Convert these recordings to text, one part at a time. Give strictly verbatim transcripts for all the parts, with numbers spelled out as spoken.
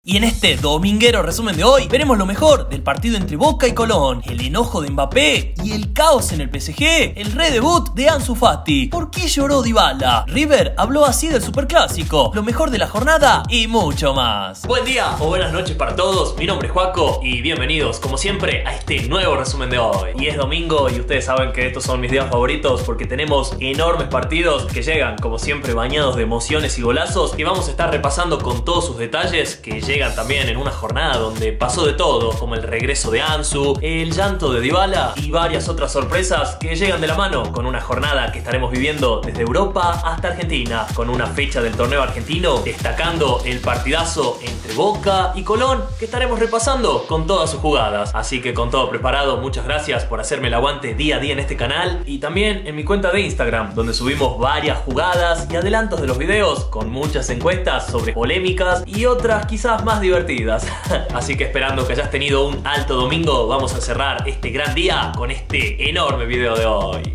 Y en este dominguero resumen de hoy, veremos lo mejor del partido entre Boca y Colón, el enojo de Mbappé y el caos en el P S G, el redebut de Ansu Fati, por qué lloró Dybala, River habló así del superclásico, lo mejor de la jornada y mucho más. Buen día o buenas noches para todos, mi nombre es Joaco y bienvenidos como siempre a este nuevo resumen de hoy. Y es domingo y ustedes saben que estos son mis días favoritos porque tenemos enormes partidos que llegan como siempre bañados de emociones y golazos y vamos a estar repasando con todos sus detalles que llegan también en una jornada donde pasó de todo, como el regreso de Ansu, el llanto de Dybala y varias otras sorpresas que llegan de la mano con una jornada que estaremos viviendo desde Europa hasta Argentina, con una fecha del torneo argentino destacando el partidazo entre Boca y Colón que estaremos repasando con todas sus jugadas. Así que con todo preparado, muchas gracias por hacerme el aguante día a día en este canal y también en mi cuenta de Instagram, donde subimos varias jugadas y adelantos de los videos con muchas encuestas sobre polémicas y otras quizás más divertidas. Así que esperando que hayas tenido un alto domingo, vamos a cerrar este gran día con este enorme video de hoy.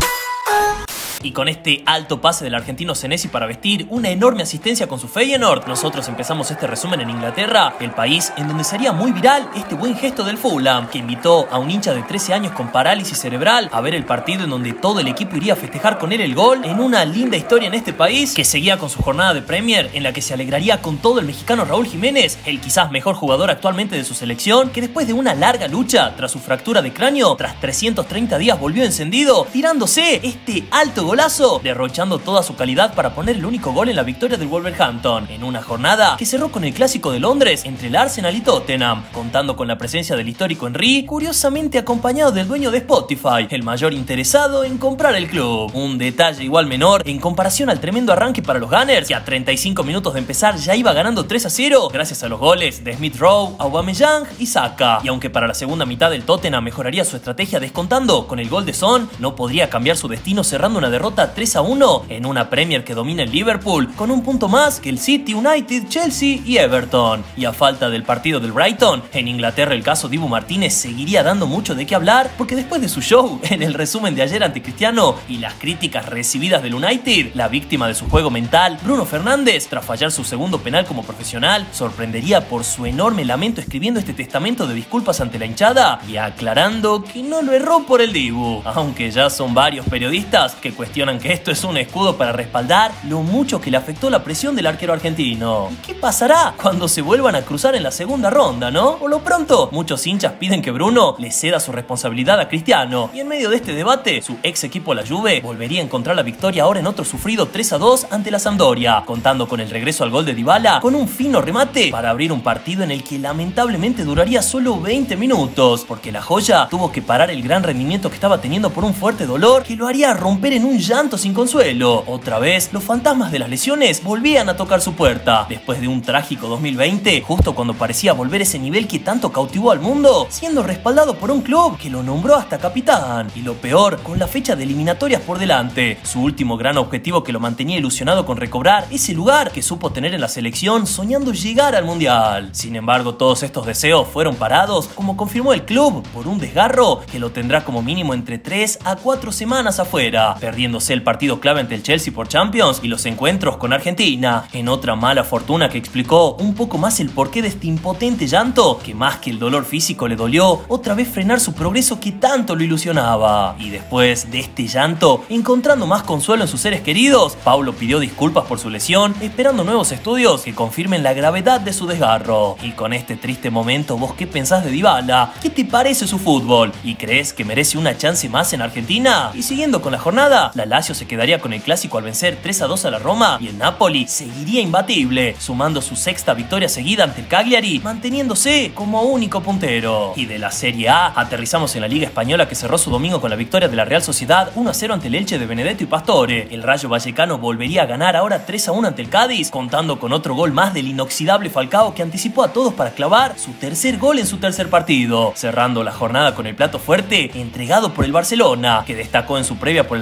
Y con este alto pase del argentino Senesi para vestir una enorme asistencia con su Feyenoord, nosotros empezamos este resumen en Inglaterra, el país en donde sería muy viral este buen gesto del Fulham, que invitó a un hincha de trece años con parálisis cerebral a ver el partido en donde todo el equipo iría a festejar con él el gol, en una linda historia en este país que seguía con su jornada de Premier, en la que se alegraría con todo el mexicano Raúl Jiménez, el quizás mejor jugador actualmente de su selección, que después de una larga lucha tras su fractura de cráneo, tras trescientos treinta días volvió encendido, tirándose este alto golazo, derrochando toda su calidad para poner el único gol en la victoria del Wolverhampton, en una jornada que cerró con el clásico de Londres entre el Arsenal y Tottenham, contando con la presencia del histórico Henry, curiosamente acompañado del dueño de Spotify, el mayor interesado en comprar el club. Un detalle igual menor en comparación al tremendo arranque para los Gunners, que a treinta y cinco minutos de empezar ya iba ganando tres a cero gracias a los goles de Smith Rowe, Aubameyang y Saka. Y aunque para la segunda mitad del Tottenham mejoraría su estrategia descontando con el gol de Son, no podría cambiar su destino cerrando una derrota tres a uno en una Premier que domina el Liverpool con un punto más que el City, United, Chelsea y Everton. Y a falta del partido del Brighton, en Inglaterra el caso Dibu Martínez seguiría dando mucho de qué hablar porque después de su show en el resumen de ayer ante Cristiano y las críticas recibidas del United, la víctima de su juego mental, Bruno Fernández, tras fallar su segundo penal como profesional, sorprendería por su enorme lamento escribiendo este testamento de disculpas ante la hinchada y aclarando que no lo erró por el Dibu, aunque ya son varios periodistas que cuestionan que esto es un escudo para respaldar lo mucho que le afectó la presión del arquero argentino. ¿Y qué pasará cuando se vuelvan a cruzar en la segunda ronda, no? Por lo pronto, muchos hinchas piden que Bruno le ceda su responsabilidad a Cristiano, y en medio de este debate, su ex equipo la Juve volvería a encontrar la victoria ahora en otro sufrido tres a dos ante la Sampdoria, contando con el regreso al gol de Dybala con un fino remate para abrir un partido en el que lamentablemente duraría solo veinte minutos, porque la joya tuvo que parar el gran rendimiento que estaba teniendo por un fuerte dolor que lo haría romper en un llanto sin consuelo. Otra vez, los fantasmas de las lesiones volvían a tocar su puerta, después de un trágico dos mil veinte, justo cuando parecía volver ese nivel que tanto cautivó al mundo, siendo respaldado por un club que lo nombró hasta capitán. Y lo peor, con la fecha de eliminatorias por delante, su último gran objetivo que lo mantenía ilusionado con recobrar ese lugar que supo tener en la selección soñando llegar al Mundial. Sin embargo, todos estos deseos fueron parados, como confirmó el club, por un desgarro que lo tendrá como mínimo entre tres a cuatro semanas afuera, perdiéndose el partido clave ante el Chelsea por Champions y los encuentros con Argentina, en otra mala fortuna que explicó un poco más el porqué de este impotente llanto, que más que el dolor físico le dolió otra vez frenar su progreso que tanto lo ilusionaba. Y después de este llanto, encontrando más consuelo en sus seres queridos, Paulo pidió disculpas por su lesión, esperando nuevos estudios que confirmen la gravedad de su desgarro. Y con este triste momento, ¿vos qué pensás de Dybala? ¿Qué te parece su fútbol? ¿Y crees que merece una chance más en Argentina? Y siguiendo con la jornada, la Lazio se quedaría con el clásico al vencer tres a dos a la Roma y el Napoli seguiría imbatible, sumando su sexta victoria seguida ante el Cagliari, manteniéndose como único puntero. Y de la Serie A, aterrizamos en la Liga Española que cerró su domingo con la victoria de la Real Sociedad uno a cero ante el Elche de Benedetto y Pastore. El Rayo Vallecano volvería a ganar ahora tres a uno ante el Cádiz, contando con otro gol más del inoxidable Falcao que anticipó a todos para clavar su tercer gol en su tercer partido, cerrando la jornada con el plato fuerte entregado por el Barcelona, que destacó en su previa por el regreso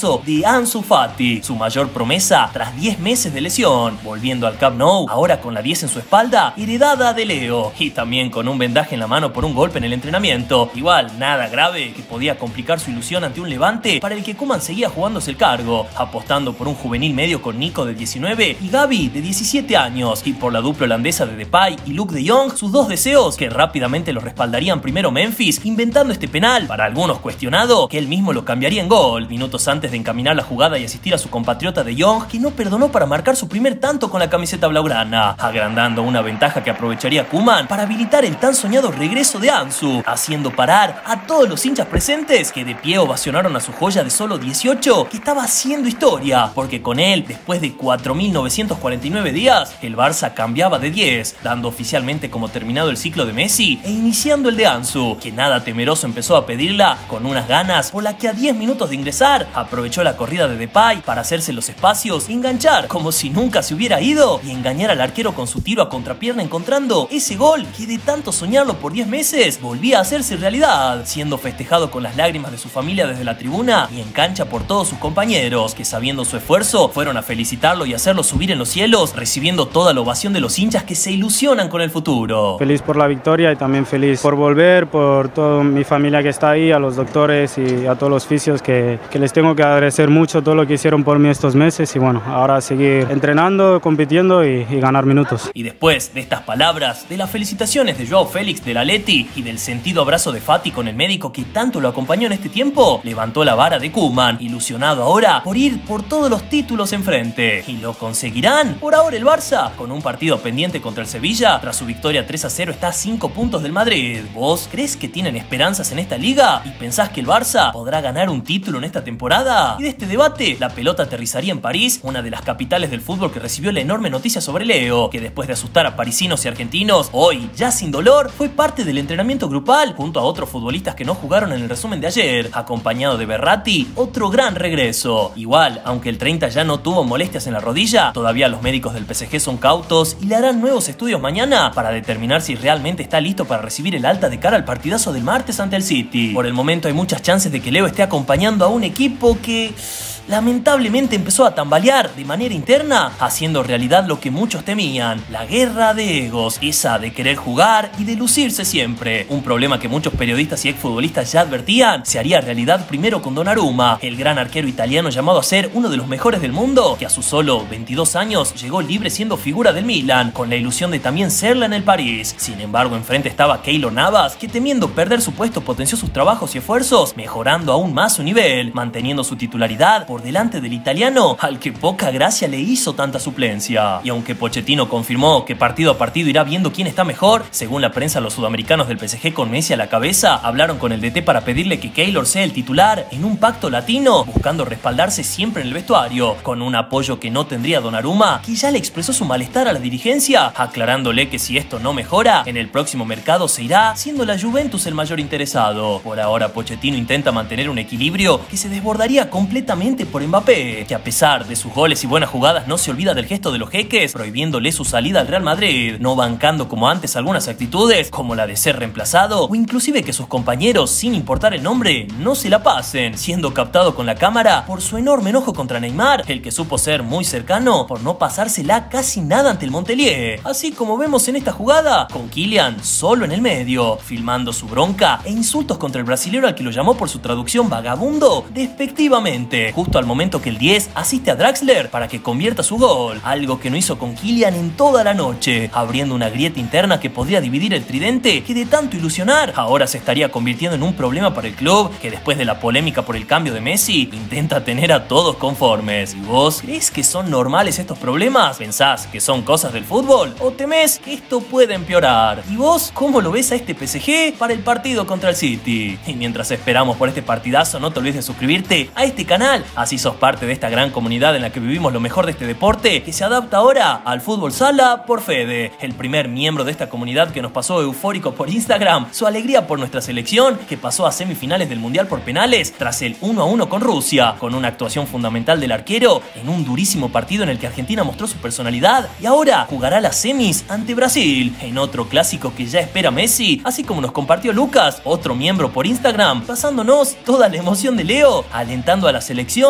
hablando de Ansu Fati, su mayor promesa tras diez meses de lesión, volviendo al Camp Nou, ahora con la diez en su espalda, heredada de Leo, y también con un vendaje en la mano por un golpe en el entrenamiento. Igual, nada grave que podía complicar su ilusión ante un Levante para el que Koeman seguía jugándose el cargo, apostando por un juvenil medio con Nico de diecinueve y Gavi de diecisiete años, y por la dupla holandesa de Depay y Luuk de Jong, sus dos deseos que rápidamente los respaldarían primero Memphis, inventando este penal, para algunos cuestionado, que él mismo lo cambiaría en gol, minutos antes de encaminar la jugada y asistir a su compatriota de Jong, que no perdonó para marcar su primer tanto con la camiseta blaugrana, agrandando una ventaja que aprovecharía Koeman para habilitar el tan soñado regreso de Ansu, haciendo parar a todos los hinchas presentes que de pie ovacionaron a su joya de solo dieciocho, que estaba haciendo historia, porque con él, después de cuatro mil novecientos cuarenta y nueve días, el Barça cambiaba de diez, dando oficialmente como terminado el ciclo de Messi e iniciando el de Ansu, que nada temeroso empezó a pedirla con unas ganas por la que a diez minutos de ingresar aprovechó la corrida de Depay para hacerse los espacios y enganchar como si nunca se hubiera ido y engañar al arquero con su tiro a contrapierna, encontrando ese gol que de tanto soñarlo por diez meses volvía a hacerse realidad, siendo festejado con las lágrimas de su familia desde la tribuna y en cancha por todos sus compañeros, que sabiendo su esfuerzo fueron a felicitarlo y hacerlo subir en los cielos, recibiendo toda la ovación de los hinchas que se ilusionan con el futuro. Feliz por la victoria y también feliz por volver, por toda mi familia que está ahí, a los doctores y a todos los fisios que, que les tengo que agradecer mucho todo lo que hicieron por mí estos meses, y bueno, ahora seguir entrenando, compitiendo y, y ganar minutos. Y después de estas palabras, de las felicitaciones de Joao Félix del Atleti y del sentido abrazo de Fati con el médico que tanto lo acompañó en este tiempo, levantó la vara de Koeman, ilusionado ahora por ir por todos los títulos enfrente. ¿Y lo conseguirán? Por ahora el Barça, con un partido pendiente contra el Sevilla, tras su victoria tres a cero está a cinco puntos del Madrid. ¿Vos crees que tienen esperanzas en esta liga? ¿Y pensás que el Barça podrá ganar un título en esta temporada? Y de este debate, la pelota aterrizaría en París, una de las capitales del fútbol que recibió la enorme noticia sobre Leo, que después de asustar a parisinos y argentinos, hoy, ya sin dolor, fue parte del entrenamiento grupal, junto a otros futbolistas que no jugaron en el resumen de ayer, acompañado de Verratti, otro gran regreso. Igual, aunque el treinta ya no tuvo molestias en la rodilla, todavía los médicos del P S G son cautos y le harán nuevos estudios mañana para determinar si realmente está listo para recibir el alta de cara al partidazo del martes ante el City. Por el momento hay muchas chances de que Leo esté acompañando a un equipo que lamentablemente empezó a tambalear de manera interna, haciendo realidad lo que muchos temían, la guerra de egos, esa de querer jugar y de lucirse siempre. Un problema que muchos periodistas y exfutbolistas ya advertían se haría realidad primero con Donnarumma, el gran arquero italiano llamado a ser uno de los mejores del mundo, que a sus solo veintidós años llegó libre siendo figura del Milan, con la ilusión de también serla en el París. Sin embargo, enfrente estaba Keylor Navas, que temiendo perder su puesto potenció sus trabajos y esfuerzos, mejorando aún más su nivel, manteniendo su titularidad por delante del italiano, al que poca gracia le hizo tanta suplencia. Y aunque Pochettino confirmó que partido a partido irá viendo quién está mejor, según la prensa los sudamericanos del P S G con Messi a la cabeza hablaron con el D T para pedirle que Keylor sea el titular en un pacto latino, buscando respaldarse siempre en el vestuario, con un apoyo que no tendría Donnarumma, que ya le expresó su malestar a la dirigencia, aclarándole que si esto no mejora, en el próximo mercado se irá, siendo la Juventus el mayor interesado. Por ahora Pochettino intenta mantener un equilibrio que se desbordaría completamente por Mbappé, que a pesar de sus goles y buenas jugadas no se olvida del gesto de los jeques, prohibiéndole su salida al Real Madrid, no bancando como antes algunas actitudes, como la de ser reemplazado, o inclusive que sus compañeros, sin importar el nombre, no se la pasen, siendo captado con la cámara por su enorme enojo contra Neymar, el que supo ser muy cercano por no pasársela casi nada ante el Montpellier, así como vemos en esta jugada, con Kylian solo en el medio, filmando su bronca e insultos contra el brasilero al que lo llamó por su traducción vagabundo, despectivamente, justo al momento que el diez asiste a Draxler para que convierta su gol, algo que no hizo con Kylian en toda la noche, abriendo una grieta interna que podría dividir el tridente que de tanto ilusionar ahora se estaría convirtiendo en un problema para el club, que después de la polémica por el cambio de Messi intenta tener a todos conformes. ¿Y vos crees que son normales estos problemas? ¿Pensás que son cosas del fútbol? ¿O temés que esto pueda empeorar? ¿Y vos cómo lo ves a este P S G para el partido contra el City? Y mientras esperamos por este partidazo, no te olvides de suscribirte a este canal, así sos parte de esta gran comunidad en la que vivimos lo mejor de este deporte, que se adapta ahora al fútbol sala por Fede, el primer miembro de esta comunidad que nos pasó eufórico por Instagram su alegría por nuestra selección, que pasó a semifinales del Mundial por penales tras el uno a uno con Rusia, con una actuación fundamental del arquero en un durísimo partido en el que Argentina mostró su personalidad, y ahora jugará las semis ante Brasil, en otro clásico que ya espera Messi, así como nos compartió Lucas, otro miembro por Instagram, pasándonos toda la emoción de Leo, alentando a la selección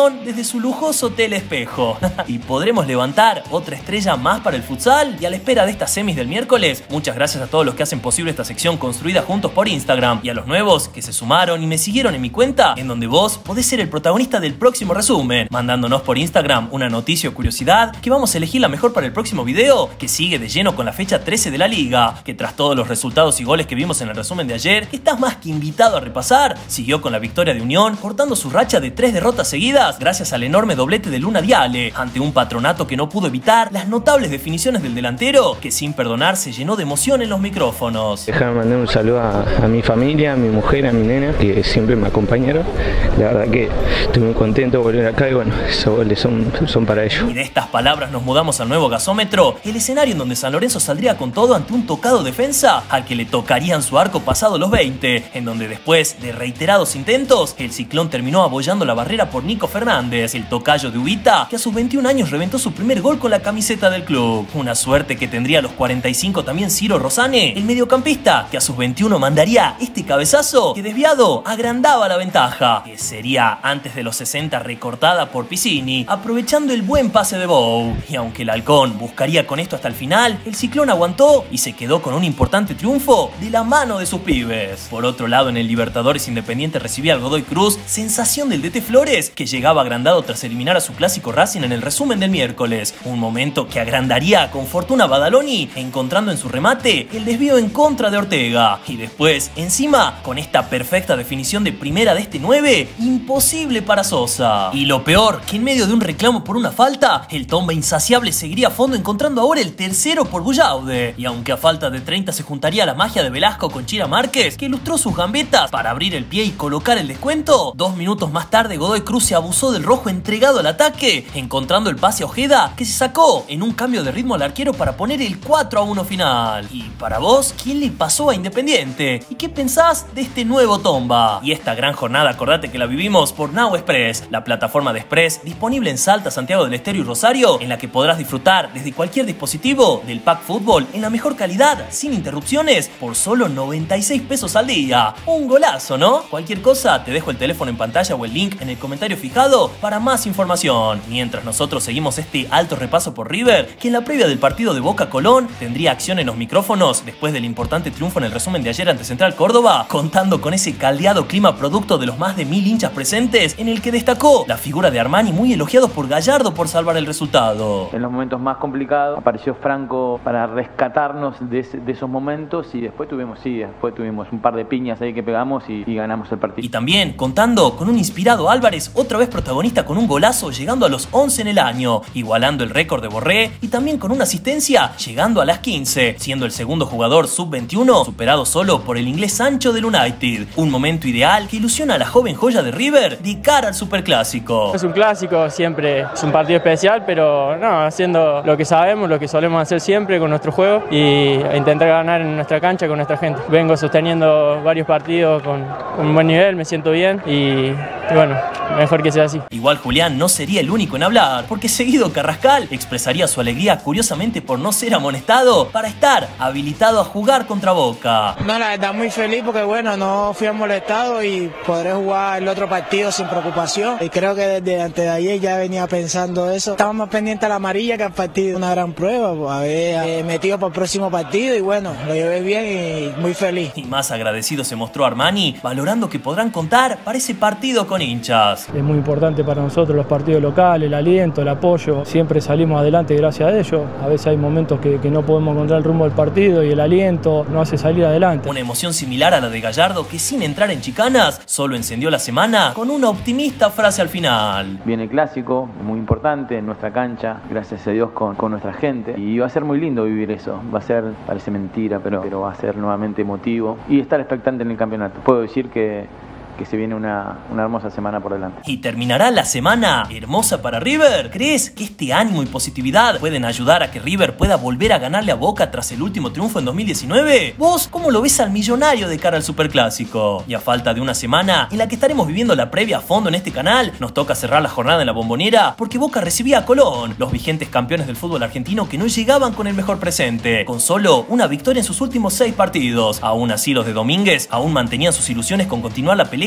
transmisión desde su lujoso teleespejo. Y podremos levantar otra estrella más para el futsal. Y a la espera de estas semis del miércoles, muchas gracias a todos los que hacen posible esta sección construida juntos por Instagram, y a los nuevos que se sumaron y me siguieron en mi cuenta, en donde vos podés ser el protagonista del próximo resumen, mandándonos por Instagram una noticia o curiosidad que vamos a elegir la mejor para el próximo video, que sigue de lleno con la fecha trece de la liga, que tras todos los resultados y goles que vimos en el resumen de ayer, que estás más que invitado a repasar, siguió con la victoria de Unión, cortando su racha de tres derrotas seguidas gracias al enorme doblete de Luna Diale, ante un Patronato que no pudo evitar las notables definiciones del delantero, que sin perdonar se llenó de emoción en los micrófonos. Déjame mandar un saludo a, a mi familia, a mi mujer, a mi nena, que siempre me acompañaron. La verdad que estoy muy contento de volver acá y bueno, esos goles son, son para ellos. Y de estas palabras nos mudamos al nuevo gasómetro, el escenario en donde San Lorenzo saldría con todo ante un tocado defensa al que le tocarían su arco pasado los veinte, en donde después de reiterados intentos, el Ciclón terminó abollando la barrera por Nico Fernández, el tocayo de Ubita, que a sus veintiún años reventó su primer gol con la camiseta del club. Una suerte que tendría a los cuarenta y cinco también Ciro Rosane, el mediocampista, que a sus veintiuno mandaría este cabezazo que desviado agrandaba la ventaja, que sería antes de los sesenta recortada por Piscini, aprovechando el buen pase de Bou. Y aunque el Halcón buscaría con esto hasta el final, el Ciclón aguantó y se quedó con un importante triunfo de la mano de sus pibes. Por otro lado, en el Libertadores, Independiente recibía al Godoy Cruz, sensación del D T Flores, que llegaba agrandado tras eliminar a su clásico Racing en el resumen del miércoles, un momento que agrandaría con fortuna Badaloni, encontrando en su remate el desvío en contra de Ortega. Y después, encima, con esta perfecta definición de primera de este nueve, imposible para Sosa. Y lo peor, que en medio de un reclamo por una falta, el Tomba insaciable seguiría a fondo, encontrando ahora el tercero por Bullaude. Y aunque a falta de treinta se juntaría la magia de Velasco con Chira Márquez, que ilustró sus gambetas para abrir el pie y colocar el descuento, dos minutos más tarde Godoy Cruz se abusó del rojo entregado al ataque, encontrando el pase a Ojeda, que se sacó en un cambio de ritmo al arquero para poner el cuatro a uno final. Y para vos, ¿quién le pasó a Independiente? ¿Y qué pensás de este nuevo Tomba? Y esta gran jornada, acordate que la vivimos por Now Express, la plataforma de Express disponible en Salta, Santiago del Estero y Rosario, en la que podrás disfrutar desde cualquier dispositivo del pack fútbol en la mejor calidad, sin interrupciones, por solo noventa y seis pesos al día. Un golazo, ¿no? Cualquier cosa, te dejo el teléfono en pantalla o el link en el comentario fijado para más información. Mientras nosotros seguimos este alto repaso por River, que en la previa del partido de Boca Colón tendría acción en los micrófonos después del importante triunfo en el resumen de ayer ante Central Córdoba, contando con ese caldeado clima producto de los más de mil hinchas presentes, en el que destacó la figura de Armani, muy elogiados por Gallardo por salvar el resultado. En los momentos más complicados apareció Franco para rescatarnos de, ese, de esos momentos, y después tuvimos, sí, después tuvimos un par de piñas ahí que pegamos y, y ganamos el partido. Y también contando con un inspirado Álvarez, otra vez protagonista con un golazo, llegando a los once en el año, igualando el récord de Borré, y también con una asistencia llegando a las quince, siendo el segundo jugador sub veintiuno, superado solo por el inglés Sancho del United. Un momento ideal que ilusiona a la joven joya de River de cara al superclásico. Es un clásico, siempre es un partido especial, pero no, haciendo lo que sabemos, lo que solemos hacer siempre con nuestro juego, y intentar ganar en nuestra cancha con nuestra gente. Vengo sosteniendo varios partidos con un buen nivel, me siento bien y, y bueno, mejor que sea así. Igual Julián no sería el único en hablar, porque seguido Carrascal expresaría su alegría curiosamente por no ser amonestado para estar habilitado a jugar contra Boca. No, la verdad muy feliz porque bueno, no fui amonestado y podré jugar el otro partido sin preocupación, y creo que desde antes de ayer ya venía pensando eso. Estaba más pendiente a la amarilla que al partido. Una gran prueba, pues, haber eh, metido para el próximo partido, y bueno, lo llevé bien y muy feliz. Y más agradecido se mostró Armani, valorando que podrán contar para ese partido con hinchas. Es muy importante para nosotros los partidos locales, el aliento, el apoyo. Siempre salimos adelante gracias a ellos. A veces hay momentos que, que no podemos encontrar el rumbo del partido y el aliento nos hace salir adelante. Una emoción similar a la de Gallardo, que sin entrar en chicanas, solo encendió la semana con una optimista frase al final. Viene el clásico, muy importante en nuestra cancha, gracias a Dios con, con nuestra gente, y va a ser muy lindo vivir eso. Va a ser, parece mentira, pero, pero va a ser nuevamente emotivo y estar expectante en el campeonato. Puedo decir que que se viene una, una hermosa semana por delante. ¿Y terminará la semana hermosa para River? ¿Crees que este ánimo y positividad pueden ayudar a que River pueda volver a ganarle a Boca tras el último triunfo en dos mil diecinueve? ¿Vos cómo lo ves al millonario de cara al Superclásico? Y a falta de una semana en la que estaremos viviendo la previa a fondo en este canal, nos toca cerrar la jornada en la Bombonera, porque Boca recibía a Colón, los vigentes campeones del fútbol argentino que no llegaban con el mejor presente, con solo una victoria en sus últimos seis partidos. Aún así, los de Domínguez aún mantenían sus ilusiones con continuar la pelea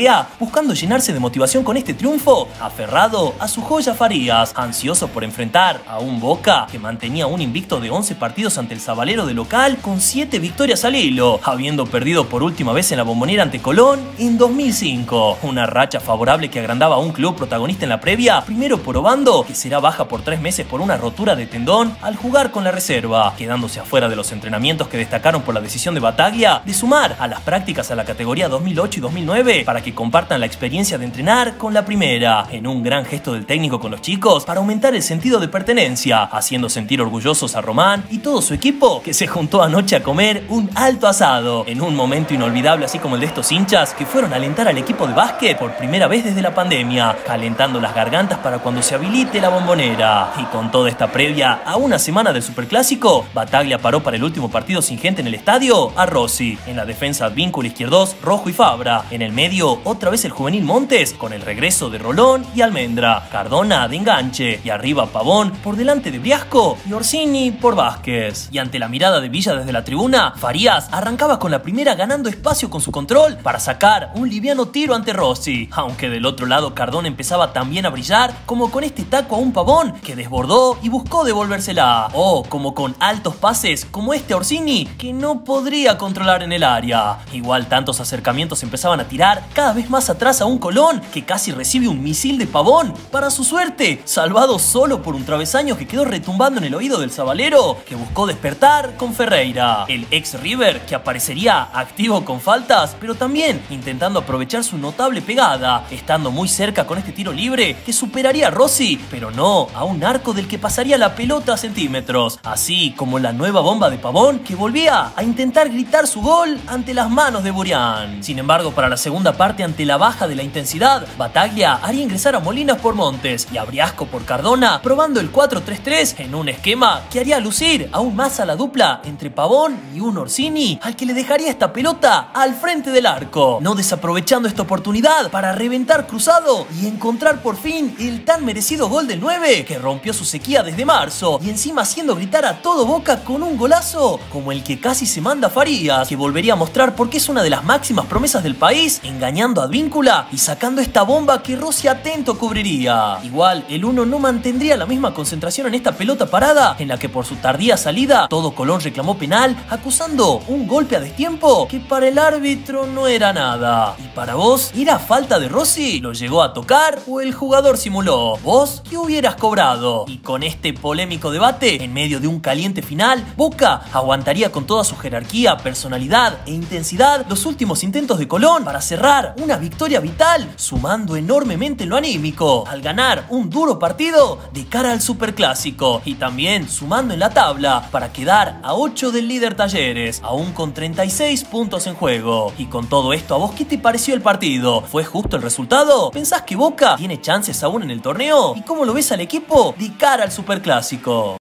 pelea, buscando llenarse de motivación con este triunfo, aferrado a su joya Farías, ansioso por enfrentar a un Boca que mantenía un invicto de once partidos ante el Sabalero de local con siete victorias al hilo, habiendo perdido por última vez en la Bombonera ante Colón en dos mil cinco. Una racha favorable que agrandaba a un club protagonista en la previa, primero por Obando, que será baja por tres meses por una rotura de tendón al jugar con la reserva, quedándose afuera de los entrenamientos que destacaron por la decisión de Bataglia de sumar a las prácticas a la categoría dos mil ocho y dos mil nueve para que compartan la experiencia de entrenar con la primera, en un gran gesto del técnico con los chicos para aumentar el sentido de pertenencia, haciendo sentir orgullosos a Román y todo su equipo, que se juntó anoche a comer un alto asado, en un momento inolvidable así como el de estos hinchas que fueron a alentar al equipo de básquet por primera vez desde la pandemia, calentando las gargantas para cuando se habilite la Bombonera. Y con toda esta previa a una semana del Superclásico, Bataglia paró para el último partido sin gente en el estadio a Rossi, en la defensa Advíncula izquierdos, Rojo y Fabra, en el medio otra vez el juvenil Montes con el regreso de Rolón y Almendra, Cardona de enganche y arriba Pavón por delante de Briasco y Orsini por Vázquez. Y ante la mirada de Villa desde la tribuna, Farías arrancaba con la primera ganando espacio con su control para sacar un liviano tiro ante Rossi, aunque del otro lado Cardona empezaba también a brillar, como con este taco a un Pavón que desbordó y buscó devolvérsela, o como con altos pases como este a Orsini que no podría controlar en el área. Igual tantos acercamientos empezaban a tirar cada vez más atrás a un Colón que casi recibe un misil de Pavón, para su suerte salvado solo por un travesaño que quedó retumbando en el oído del Sabalero, que buscó despertar con Ferreira, el ex River, que aparecería activo con faltas, pero también intentando aprovechar su notable pegada, estando muy cerca con este tiro libre que superaría a Rossi, pero no a un arco del que pasaría la pelota a centímetros, así como la nueva bomba de Pavón que volvía a intentar gritar su gol ante las manos de Burián. Sin embargo, para la segunda parte, ante la baja de la intensidad, Bataglia haría ingresar a Molinas por Montes y a Briasco por Cardona, probando el cuatro tres tres en un esquema que haría lucir aún más a la dupla entre Pavón y un Orsini, al que le dejaría esta pelota al frente del arco, no desaprovechando esta oportunidad para reventar cruzado y encontrar por fin el tan merecido gol del nueve que rompió su sequía desde marzo, y encima haciendo gritar a todo Boca con un golazo como el que casi se manda Farías, que volvería a mostrar por qué es una de las máximas promesas del país, engañando a Advíncula y sacando esta bomba que Rossi atento cubriría. Igual, el uno no mantendría la misma concentración en esta pelota parada, en la que por su tardía salida, todo Colón reclamó penal, acusando un golpe a destiempo que para el árbitro no era nada. ¿Y para vos, era falta de Rossi? ¿Lo llegó a tocar o el jugador simuló? ¿Vos qué hubieras cobrado? Y con este polémico debate, en medio de un caliente final, Boca aguantaría con toda su jerarquía, personalidad e intensidad los últimos intentos de Colón para cerrar una victoria vital, sumando enormemente en lo anímico, al ganar un duro partido de cara al Superclásico, y también sumando en la tabla para quedar a ocho del líder Talleres, aún con treinta y seis puntos en juego. Y con todo esto, ¿a vos qué te pareció el partido? ¿Fue justo el resultado? ¿Pensás que Boca tiene chances aún en el torneo? ¿Y cómo lo ves al equipo de cara al Superclásico?